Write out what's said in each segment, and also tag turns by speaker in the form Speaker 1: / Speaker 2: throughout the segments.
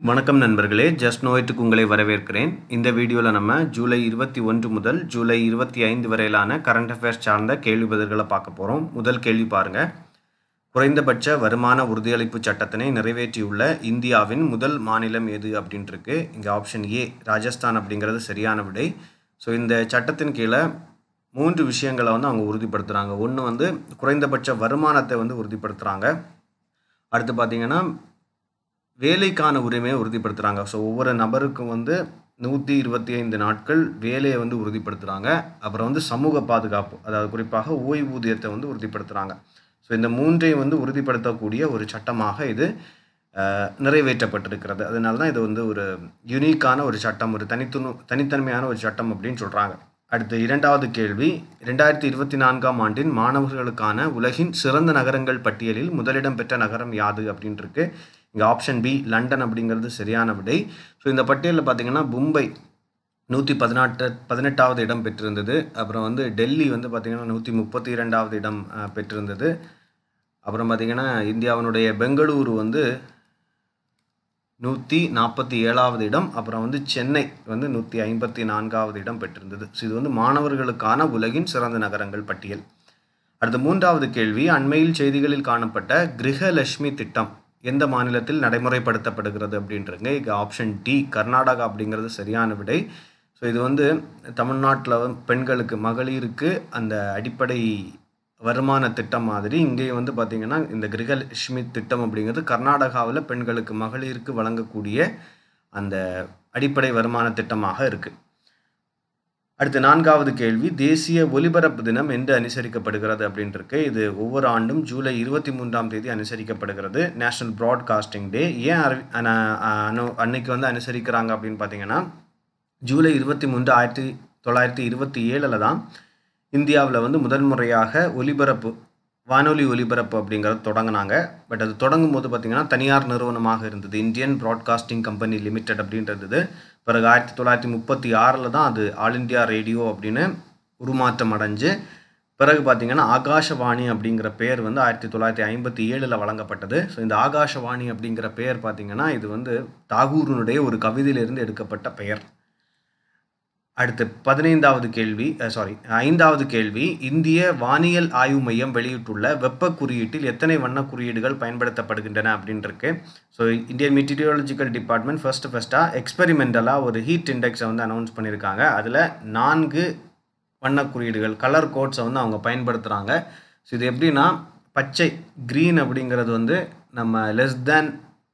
Speaker 1: வணக்கம் நண்பர்களே, ஜஸ்ட் நோய்ட்டுக்கு உங்களை வரவேற்கிறேன். இந்த வீடியோவில் நம்ம ஜூலை 21 முதல் ஜூலை 25 வரையிலான கரண்ட் அஃபேர்ஸ் சார்ந்த கேள்வி பதில்களை பார்க்க போகிறோம். முதல் கேள்வி பாருங்கள். குறைந்தபட்ச வருமான உறுதியளிப்பு சட்டத்தினை நிறைவேற்றியுள்ள இந்தியாவின் முதல் மாநிலம் எது அப்படின்ட்டு இருக்கு. இங்கே ஆப்ஷன் ஏ ராஜஸ்தான் அப்படிங்கிறது சரியான விடை. ஸோ இந்த சட்டத்தின் கீழே 3 விஷயங்களை அவங்க உறுதிப்படுத்துகிறாங்க. ஒன்று குறைந்தபட்ச வருமானத்தை உறுதிப்படுத்துகிறாங்க. அடுத்து பார்த்திங்கன்னா வேலைக்கான உரிமையை உறுதிப்படுத்துகிறாங்க. ஸோ ஒவ்வொரு நபருக்கும் 125 நாட்கள் வேலையை உறுதிப்படுத்துகிறாங்க. அப்புறம் சமூக பாதுகாப்பு, அதாவது குறிப்பாக ஓய்வூதியத்தை உறுதிப்படுத்துகிறாங்க. ஸோ இந்த மூன்றையும் உறுதிப்படுத்தக்கூடிய ஒரு சட்டமாக இது நிறைவேற்றப்பட்டிருக்கிறது. அதனால தான் இது ஒரு யூனிக்கான ஒரு சட்டம், ஒரு தனித்தன்மையான ஒரு சட்டம் அப்படின்னு சொல்கிறாங்க. அடுத்து இரண்டாவது கேள்வி, 2024ஆம் ஆண்டின் மாணவர்களுக்கான உலகின் சிறந்த நகரங்கள் பட்டியலில் முதலிடம் பெற்ற நகரம் யாது அப்படின்ட்டு இருக்கு. இங்கே ஆப்ஷன் பி லண்டன் அப்படிங்கிறது சரியான விடை. ஸோ இந்த பட்டியலில் பார்த்திங்கன்னா மும்பை 118வது இடம் பெற்றிருந்தது. அப்புறம் டெல்லி பார்த்திங்கன்னா 132வது இடம் பெற்றிருந்தது. அப்புறம் பார்த்திங்கன்னா இந்தியாவினுடைய பெங்களூரு 147வது இடம். அப்புறம் சென்னை 154வது இடம் பெற்றிருந்தது. ஸோ இது மாணவர்களுக்கான உலகின் சிறந்த நகரங்கள் பட்டியல். அடுத்த மூன்றாவது கேள்வி, அண்மையில் செய்திகளில் காணப்பட்ட கிரகலட்சுமி திட்டம் எந்த மாநிலத்தில் நடைமுறைப்படுத்தப்படுகிறது அப்படின்றங்க. இங்கே ஆப்ஷன் டி கர்நாடகா அப்படிங்கிறது சரியான விடை. ஸோ இது தமிழ்நாட்டில் பெண்களுக்கு மகளிருக்கு அந்த அடிப்படை வருமான திட்டம் மாதிரி இங்கே பார்த்திங்கன்னா இந்த கிரகலட்சுமி திட்டம் அப்படிங்கிறது கர்நாடகாவில் பெண்களுக்கு மகளிருக்கு வழங்கக்கூடிய அந்த அடிப்படை வருமான திட்டமாக இருக்குது. அடுத்து நான்காவது கேள்வி, தேசிய ஒலிபரப்பு தினம் என்று அனுசரிக்கப்படுகிறது அப்படின்ட்டு. இது ஒவ்வொரு ஆண்டும் ஜூலை 23ஆம் தேதி அனுசரிக்கப்படுகிறது. National broadcasting day. ஏன் அன்னைக்கு அனுசரிக்கிறாங்க அப்படின்னு பார்த்தீங்கன்னா, ஜூலை 23 1927 தான் இந்தியாவில் முதல் முறையாக வானொலி ஒலிபரப்பு அப்படிங்கிறது தொடங்கினாங்க. பட் அது தொடங்கும் போது பார்த்திங்கன்னா தனியார் நிறுவனமாக இருந்தது. இந்தியன் ப்ராட்காஸ்டிங் கம்பெனி லிமிடெட் அப்படின்றது. பிறகு 1936 தான் அது ஆல் இண்டியா ரேடியோ அப்படின்னு உருமாற்றம் அடைஞ்சு பிறகு பார்த்திங்கன்னா ஆகாஷவாணி அப்படிங்கிற பேர் 1957 வழங்கப்பட்டது. ஸோ இந்த ஆகாஷவாணி அப்படிங்கிற பெயர் பார்த்திங்கன்னா இது தாகூரினுடைய ஒரு கவிதையிலிருந்து எடுக்கப்பட்ட பெயர். அடுத்து 5வது கேள்வி, இந்திய வானியல் ஆய்வு மையம் வெளியிட்டுள்ள வெப்ப குறியீட்டில் எத்தனை வண்ண குறியீடுகள் பயன்படுத்தப்படுகின்றன அப்படின்ட்டு. ஸோ இந்தியன் மெட்டீரியாலஜிக்கல் டிபார்ட்மெண்ட் ஃபஸ்ட்டாக எக்ஸ்பெரிமெண்டலாக ஒரு ஹீட் இண்டெக்ஸை அனௌன்ஸ் பண்ணியிருக்காங்க. அதில் 4 வண்ண குறியீடுகள் கலர் கோட்ஸை அவங்க பயன்படுத்துகிறாங்க. ஸோ இது எப்படின்னா, பச்சை க்ரீன் அப்படிங்கிறது நம்ம less than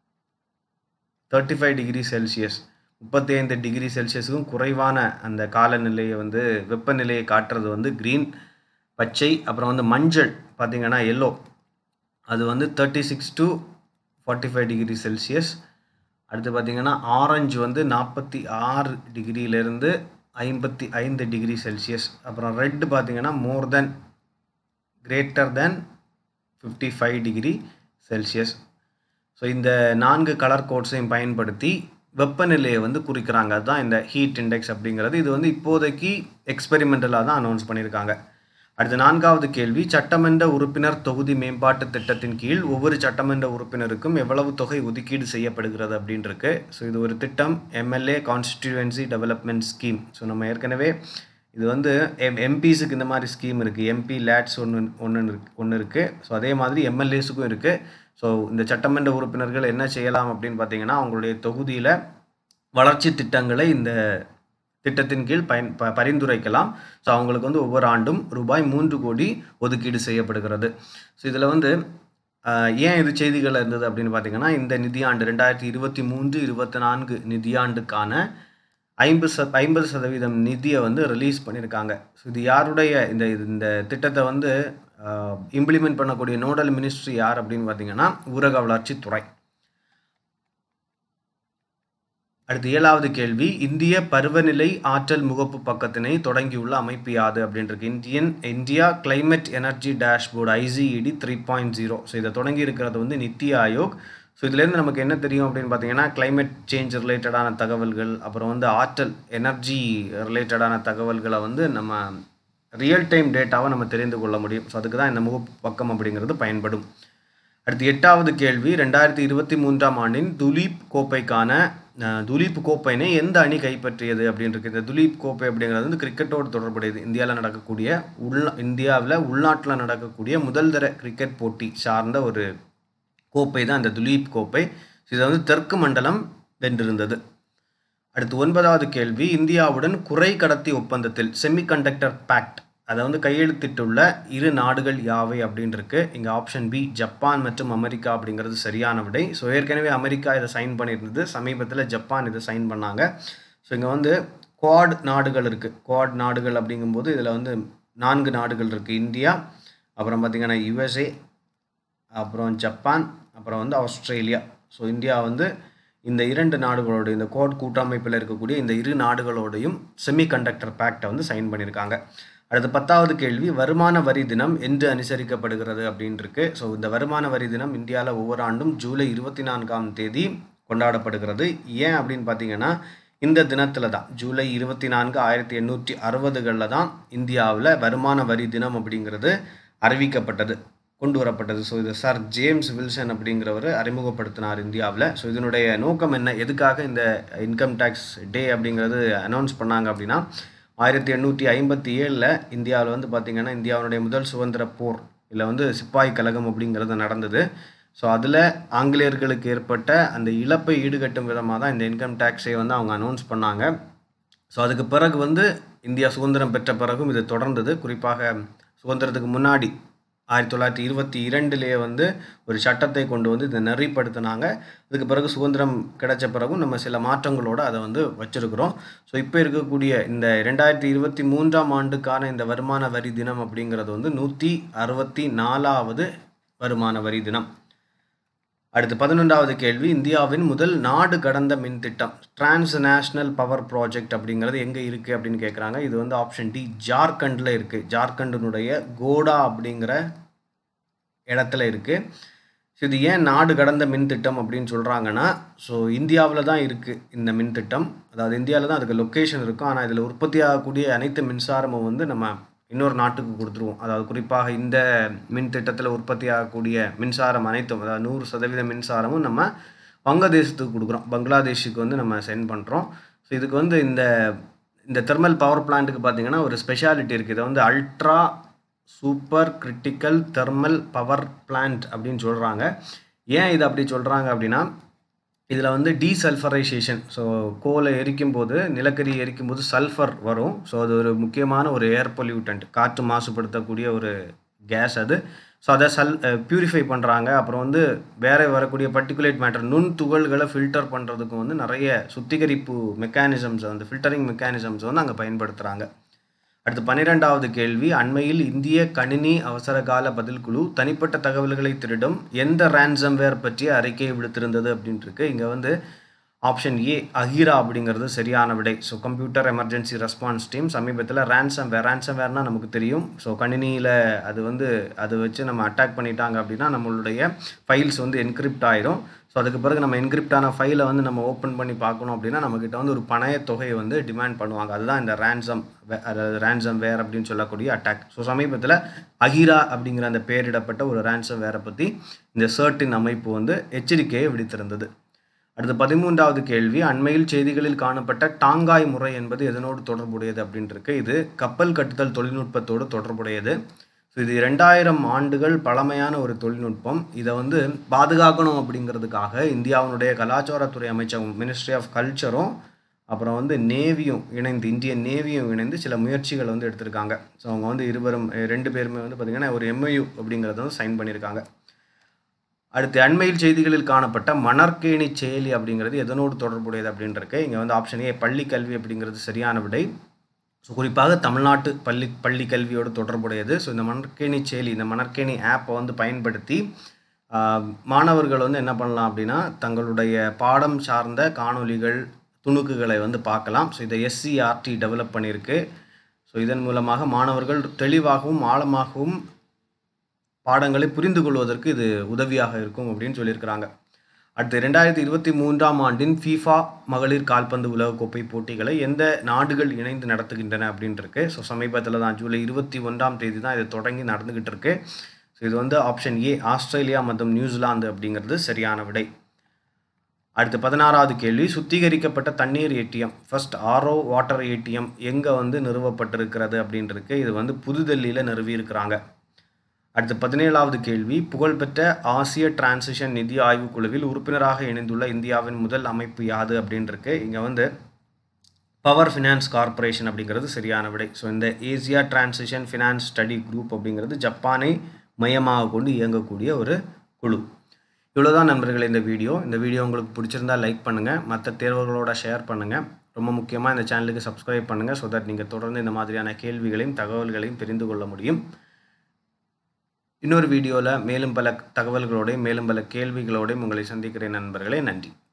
Speaker 1: 35 degree Celsius 35 degree செல்சியஸுக்கும் குறைவான அந்த காலநிலையை வெப்பநிலையை காட்டுறது க்ரீன் பச்சை. அப்புறம் மஞ்சள் பார்த்திங்கன்னா எல்லோ, அது 36 to 45 டிகிரி செல்சியஸ். அடுத்து பார்த்திங்கன்னா ஆரஞ்சு 46 டிகிரியிலேருந்து 55 டிகிரி செல்சியஸ். அப்புறம் ரெட்டு பார்த்திங்கன்னா greater than 55 degree Celsius. So இந்த 4 கலர் கோட்ஸையும் பயன்படுத்தி வெப்பநிலையை குறிக்கிறாங்க. அதுதான் இந்த ஹீட் இண்டெக்ஸ் அப்படிங்கிறது. இது இப்போதைக்கு எக்ஸ்பெரிமெண்டலாக தான் அனௌன்ஸ் பண்ணியிருக்காங்க. அடுத்த 4வது கேள்வி, சட்டமன்ற உறுப்பினர் தொகுதி மேம்பாட்டு திட்டத்தின் கீழ் ஒவ்வொரு சட்டமன்ற உறுப்பினருக்கும் எவ்வளவு தொகை ஒதுக்கீடு செய்யப்படுகிறது அப்படின்ட்டு. ஸோ இது ஒரு திட்டம், MLA constituency development scheme. So நம்ம ஏற்கனவே இது எம்பிஸுக்கு இந்த மாதிரி ஸ்கீம் இருக்குது. எம்பி லேட்ஸ் ஒன்று இருக்குது. ஸோ அதே மாதிரி எம்எல்ஏஸுக்கும் இருக்குது. ஸோ இந்த சட்டமன்ற உறுப்பினர்கள் என்ன செய்யலாம் அப்படின்னு பார்த்தீங்கன்னா, அவங்களுடைய தொகுதியில் வளர்ச்சி திட்டங்களை இந்த திட்டத்தின் கீழ் பரிந்துரைக்கலாம். ஸோ அவங்களுக்கு ஒவ்வொரு ஆண்டும் ரூபாய் 3 கோடி ஒதுக்கீடு செய்யப்படுகிறது. ஸோ இதில் ஏன் இது செய்திகள் இருந்தது அப்படின்னு பார்த்தீங்கன்னா, இந்த நிதியாண்டு 2023-24 நிதியாண்டுக்கான 50% நிதியை ரிலீஸ் பண்ணியிருக்காங்க. ஸோ இது யாருடைய இந்த திட்டத்தை இம்ப்ளிமெண்ட் பண்ணக்கூடிய நோடல் மினிஸ்ட்ரி யார் அப்படின்னு பார்த்தீங்கன்னா ஊரக வளர்ச்சித்துறை. அடுத்து 7வது கேள்வி, இந்திய பருவநிலை ஆற்றல் முகப்பு பக்கத்தினை தொடங்கியுள்ள அமைப்பு யாது அப்படின்றது. India climate energy dashboard ICED 3.0. So இதை தொடங்கி இருக்கிறது நித்தி ஆயோக். ஸோ இதுலேருந்து நமக்கு என்ன தெரியும் அப்படின்னு பார்த்தீங்கன்னா, கிளைமேட் சேஞ்ச் ரிலேட்டடான தகவல்கள், அப்புறம் ஆற்றல் எனர்ஜி ரிலேட்டடான தகவல்களை நம்ம ரியல் டைம் டேட்டாவை நம்ம தெரிந்து கொள்ள முடியும். ஸோ அதுக்கு தான் இந்த முகப்பு பக்கம் அப்படிங்கிறது பயன்படும். அடுத்து 8வது கேள்வி 2023ஆம் ஆண்டின் துலீப் கோப்பைக்கான துலீப் கோப்பையினை எந்த அணி கைப்பற்றியது அப்படின்னு இருக்கு. இந்த துலீப் கோப்பை அப்படிங்கிறது வந்து கிரிக்கெட்டோடு தொடர்புடையது. இந்தியாவில் உள்நாட்டில் நடக்கக்கூடிய முதல் தர கிரிக்கெட் போட்டி சார்ந்த ஒரு கோப்பை தான் இந்த துலீப் கோப்பை. இதை வந்து தெற்கு மண்டலம் வென்றிருந்தது. அடுத்து 9வது கேள்வி இந்தியாவுடன் குறை கடத்தி ஒப்பந்தத்தில் செமிகண்டக்டர் பேக்ட் அதை வந்து கையெழுத்திட்டுள்ள இரு நாடுகள் யாவை அப்படின்னு இருக்கு. இங்கே ஆப்ஷன் பி ஜப்பான் மற்றும் அமெரிக்கா அப்படிங்கிறது சரியான விடை. ஸோ ஏற்கனவே அமெரிக்கா இதை சைன் பண்ணியிருந்தது, சமீபத்தில் ஜப்பான் இதை சைன் பண்ணாங்க. ஸோ இங்கே வந்து குவாட் நாடுகள் இருக்குது. குவாட் நாடுகள் அப்படிங்கும்போது இதில் வந்து 4 நாடுகள் இருக்குது. இந்தியா, அப்புறம் பார்த்திங்கன்னா USA, அப்புறம் ஜப்பான், அப்புறம் வந்து ஆஸ்திரேலியா. ஸோ இந்தியா வந்து இந்த 2 நாடுகளோட இந்த குவாட் கூட்டமைப்பில் இருக்கக்கூடிய இந்த இரு நாடுகளோடையும் செமிகண்டக்டர் பேக்டை வந்து சைன் பண்ணியிருக்காங்க. அடுத்து 10வது கேள்வி வருமான வரி தினம் என்று அனுசரிக்கப்படுகிறது அப்படின்னு இருக்கு. ஸோ இந்த வருமான வரி தினம் இந்தியாவில் ஒவ்வொரு ஆண்டும் ஜூலை 24ஆம் தேதி கொண்டாடப்படுகிறது. ஏன் அப்படின்னு பார்த்தீங்கன்னா இந்த தினத்தில் தான் ஜூலை 24 1860களில் தான் இந்தியாவில் வருமான வரி தினம் அப்படிங்கிறது அறிவிக்கப்பட்டது, கொண்டு வரப்பட்டது. ஸோ இது சார் ஜேம்ஸ் வில்சன் அப்படிங்கிறவர் அறிமுகப்படுத்தினார் இந்தியாவில். ஸோ இதனுடைய நோக்கம் என்ன, எதுக்காக இந்த இன்கம் டேக்ஸ் டே அப்படிங்கிறது அனௌன்ஸ் பண்ணாங்க அப்படின்னா 1857 இந்தியாவில் வந்து பார்த்திங்கன்னா இந்தியாவுடைய முதல் சுதந்திர போர் இல்லை வந்து சிப்பாய் கழகம் அப்படிங்கிறது நடந்தது. ஸோ அதில் ஆங்கிலேயர்களுக்கு ஏற்பட்ட அந்த இழப்பை ஈடுகட்டும் விதமாக தான் இந்த இன்கம் டேக்ஸை வந்து அவங்க அனௌன்ஸ் பண்ணாங்க. ஸோ அதுக்கு பிறகு வந்து இந்தியா சுதந்திரம் பெற்ற பிறகும் இது தொடர்ந்தது. குறிப்பாக சுதந்திரத்துக்கு முன்னாடி 1922 வந்து ஒரு சட்டத்தை கொண்டு வந்து இதை நெறிப்படுத்தினாங்க. அதுக்கு பிறகு சுதந்திரம் கிடைச்ச பிறகும் நம்ம சில மாற்றங்களோடு அதை வந்து வச்சுருக்கிறோம். ஸோ இப்போ இருக்கக்கூடிய இந்த 2023ஆம் ஆண்டுக்கான இந்த வருமான வரி தினம் அப்படிங்கிறது வந்து 164வது வருமான வரி தினம். அடுத்து 11வது கேள்வி இந்தியாவின் முதல் நாடு கடந்த மின் திட்டம் டிரான்ஸ் நேஷனல் பவர் ப்ராஜெக்ட் அப்படிங்கிறது எங்கே இருக்குது அப்படின்னு கேட்குறாங்க. இது வந்து ஆப்ஷன் டி ஜார்க்கண்டில் இருக்குது. ஜார்க்கண்டினுடைய கோடா அப்படிங்கிற இடத்துல இருக்குது. ஸோ இது ஏன் நாடு கடந்த மின் திட்டம் அப்படின்னு சொல்கிறாங்கன்னா, ஸோ இந்தியாவில் தான் இருக்குது இந்த மின் திட்டம். அதாவது இந்தியாவில் தான் அதுக்கு லொக்கேஷன் இருக்கும். ஆனால் இதில் உற்பத்தி ஆகக்கூடிய அனைத்து மின்சாரமும் வந்து நம்ம இன்னொரு நாட்டுக்கு கொடுத்துருவோம். அதாவது குறிப்பாக இந்த மின் திட்டத்தில் உற்பத்தி ஆகக்கூடிய மின்சாரம் அனைத்தும், அதாவது 100% மின்சாரமும் நம்ம வங்கதேசத்துக்கு கொடுக்குறோம். பங்களாதேஷுக்கு வந்து நம்ம சென்ட் பண்ணுறோம். ஸோ இதுக்கு வந்து இந்த தெர்மல் பவர் பிளான்ட்டுக்கு பார்த்திங்கன்னா ஒரு ஸ்பெஷாலிட்டி இருக்குது. இதை வந்து ultra super critical thermal power plant அப்படின்னு சொல்கிறாங்க. ஏன் இது அப்படி சொல்கிறாங்க அப்படின்னா இதில் வந்து டீசல்ஃபரைசேஷன், ஸோ கோலை எரிக்கும்போது நிலக்கரி எரிக்கும்போது சல்ஃபர் வரும். ஸோ அது ஒரு முக்கியமான ஒரு ஏர் பொல்யூட்டன்ட், காற்று மாசுபடுத்தக்கூடிய ஒரு கேஸ் அது. ஸோ அதை பியூரிஃபை பண்ணுறாங்க. அப்புறம் வந்து வேறு வரக்கூடிய பர்டிகுலேட் மேட்டர் நுண் துகள்களை ஃபில்டர் பண்ணுறதுக்கும் வந்து நிறைய சுத்திகரிப்பு மெக்கானிசம்ஸ் வந்து ஃபில்டரிங் மெக்கானிசம்ஸ் வந்து அங்கே பயன்படுத்துகிறாங்க. அடுத்து 12வது கேள்வி அண்மையில் இந்திய கணினி அவசர கால பதில் குழு தனிப்பட்ட தகவல்களை திருடும் எந்த ரேன்சம்வேர் பற்றிய அறிக்கையை விடுத்திருந்தது அப்படின்ட்டு இருக்கு. இங்கே வந்து ஆப்ஷன் ஏ அஹீரா அப்படிங்கிறது சரியான விடை. So computer emergency response team சமீபத்தில் ரேன்சம்வேர்னால் நமக்கு தெரியும். ஸோ கணினியில் அது வச்சு நம்ம அட்டாக் பண்ணிட்டாங்க அப்படின்னா நம்மளுடைய ஃபைல்ஸ் வந்து என்கிரிப்ட் ஆயிரும். ஸோ அதுக்கு பிறகு நம்ம என்கிரிப்டான ஃபைலை வந்து நம்ம ஓப்பன் பண்ணி பார்க்கணும் அப்படின்னா நம்மக்கிட்ட வந்து ஒரு பணைய தொகையை வந்து டிமாண்ட் பண்ணுவாங்க. அதுதான் இந்த ரேன்சம்வேர் அப்படின்னு சொல்லக்கூடிய அட்டாக். ஸோ சமீபத்தில் அஹீரா அப்படிங்கிற அந்த பெயரிடப்பட்ட ஒரு ரேன்சம்வேரை பற்றி இந்த சர்ட்டின் அமைப்பு வந்து எச்சரிக்கையை விடுத்திருந்தது. அடுத்து 13வது கேள்வி அண்மையில் செய்திகளில் காணப்பட்ட டாங்காய் முறை என்பது எதனோடு தொடர்புடையது அப்படின்ட்டு இருக்கு. இது கப்பல் கட்டுதல் தொழில்நுட்பத்தோடு தொடர்புடையது. ஸோ இது 2000 ஆண்டுகள் பழமையான ஒரு தொழில்நுட்பம். இதை வந்து பாதுகாக்கணும் அப்படிங்கிறதுக்காக இந்தியாவினுடைய கலாச்சாரத்துறை அமைச்சகம் மினிஸ்ட்ரி ஆஃப் கல்ச்சரும் அப்புறம் வந்து நேவியும் இணைந்து இந்தியன் நேவியும் இணைந்து சில முயற்சிகள் வந்து எடுத்திருக்காங்க. ஸோ அவங்க வந்து 2 பேருமே வந்து பார்த்திங்கன்னா ஒரு MOU அப்படிங்கிறத வந்து சைன் பண்ணியிருக்காங்க. அடுத்து அண்மையில் செய்திகளில் காணப்பட்ட மணற்கேணி செயலி அப்படிங்கிறது எதனோடு தொடர்புடையது அப்படின்ட்டு இருக்கு. இங்கே வந்து ஆப்ஷன் ஏ பள்ளி கல்வி அப்படிங்கிறது சரியான விடை. ஸோ குறிப்பாக தமிழ்நாட்டு பள்ளி கல்வியோடு தொடர்புடையது. ஸோ இந்த மணற்கேணி செயலி, இந்த மணற்கேணி ஆப்பை வந்து பயன்படுத்தி மாணவர்கள் வந்து என்ன பண்ணலாம் அப்படின்னா தங்களுடைய பாடம் சார்ந்த காணொலிகள் துணுக்குகளை வந்து பார்க்கலாம். ஸோ இதை SCRT டெவலப் பண்ணியிருக்கு. ஸோ இதன் மூலமாக மாணவர்கள் தெளிவாகவும் ஆழமாகவும் பாடங்களை புரிந்து கொள்வதற்கு இது உதவியாக இருக்கும் அப்படின்னு சொல்லியிருக்கிறாங்க. அடுத்து 2023ஆம் ஆண்டின் FIFA மகளிர் கால்பந்து உலகக்கோப்பை போட்டிகளை எந்த நாடுகள் இணைந்து நடத்துகின்றன அப்படின்ட்டு இருக்கு. ஸோ சமீபத்தில் தான் ஜூலை 21ஆம் தேதி தான் இது தொடங்கி நடந்துக்கிட்டு இருக்கு. ஸோ ஸோ இது வந்து ஆப்ஷன் ஏ ஆஸ்திரேலியா மற்றும் நியூசிலாந்து அப்படிங்கிறது சரியான விடை. அடுத்து 16வது கேள்வி, சுத்திகரிக்கப்பட்ட தண்ணீர் ATM first RO water ATM எங்கே வந்து நிறுவப்பட்டிருக்கிறது அப்படின்றது இது வந்து புதுடெல்லியில் நிறுவியிருக்கிறாங்க. அடுத்து 17வது கேள்வி, புகழ்பெற்ற ஆசிய டிரான்சிஷன் நிதி ஆய்வுக் குழுவில் உறுப்பினராக இணைந்துள்ள இந்தியாவின் முதல் அமைப்பு யாது அப்படின்றது இங்கே வந்து பவர் ஃபினான்ஸ் கார்பரேஷன் அப்படிங்கிறது சரியான விடை. ஸோ இந்த Asia transition finance study group அப்படிங்கிறது ஜப்பானை மையமாக கொண்டு இயங்கக்கூடிய ஒரு குழு. இவ்வளோதான் நண்பர்களே இந்த வீடியோ உங்களுக்கு பிடிச்சிருந்தா லைக் பண்ணுங்கள், மற்ற தேர்வுகளோட ஷேர் பண்ணுங்கள். ரொம்ப முக்கியமாக இந்த சேனலுக்கு சப்ஸ்கிரைப் பண்ணுங்கள். ஸோ தட் நீங்கள் தொடர்ந்து இந்த மாதிரியான கேள்விகளையும் தகவல்களையும் தெரிந்து கொள்ள முடியும். இன்னொரு வீடியோவில் மேலும் பல தகவல்களோடையும் மேலும் பல கேள்விகளோடையும் உங்களை சந்திக்கிறேன் நண்பர்களே. நன்றி.